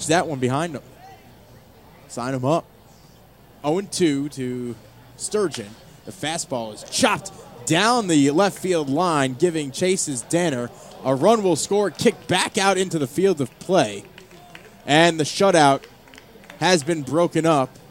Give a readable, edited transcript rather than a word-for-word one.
watch that one behind him. Sign him up. 0-2 to Sturgeon. The fastball is chopped down the left field line, giving Chase's Danner a run will score, kicked back out into the field of play. And the shutout has been broken up